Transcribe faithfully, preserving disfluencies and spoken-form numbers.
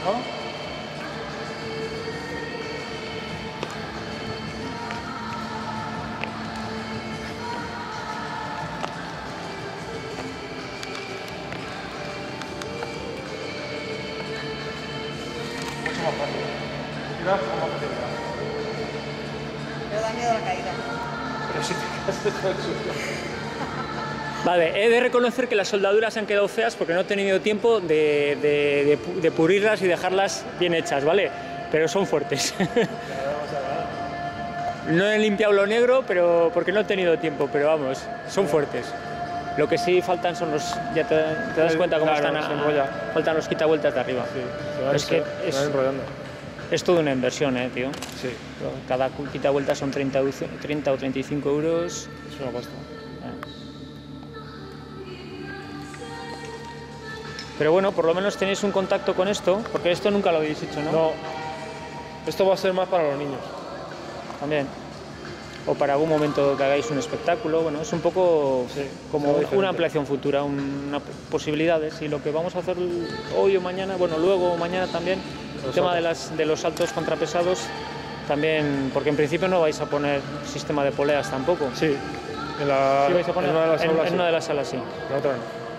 abajo. Mucho más fácil. Mira cómo más fácil. Pero da miedo la caída. Pero si te quedas todo el suyo. Vale, he de reconocer que las soldaduras han quedado feas porque no he tenido tiempo de, de, de, de pulirlas y dejarlas bien hechas, ¿vale? Pero son fuertes. No he limpiado lo negro, pero porque no he tenido tiempo, pero vamos, son fuertes. Lo que sí faltan son los... Ya te, te das cuenta cómo Claro, están... se enrolla. Faltan los quitavueltas de arriba. Sí, se van, Es que se, es- se van enrollando. Es toda una inversión, ¿eh, tío? Sí, Cada quitavueltas son treinta, treinta o treinta y cinco euros. es una pasta. Pero bueno, por lo menos tenéis un contacto con esto, porque esto nunca lo habéis hecho, ¿no? No, esto va a ser más para los niños. También. O para algún momento que hagáis un espectáculo, bueno, es un poco Sí, como algo diferente. una ampliación futura, una posibilidades. Y lo que vamos a hacer hoy o mañana, bueno, luego o mañana también, el Los tema de, saltos. las, de los saltos contrapesados, también, porque en principio no vais a poner sistema de poleas tampoco. Sí, en, la, Sí, vais a poner en una de las en- aulas. en sí. una de las salas, sí. En la otra no.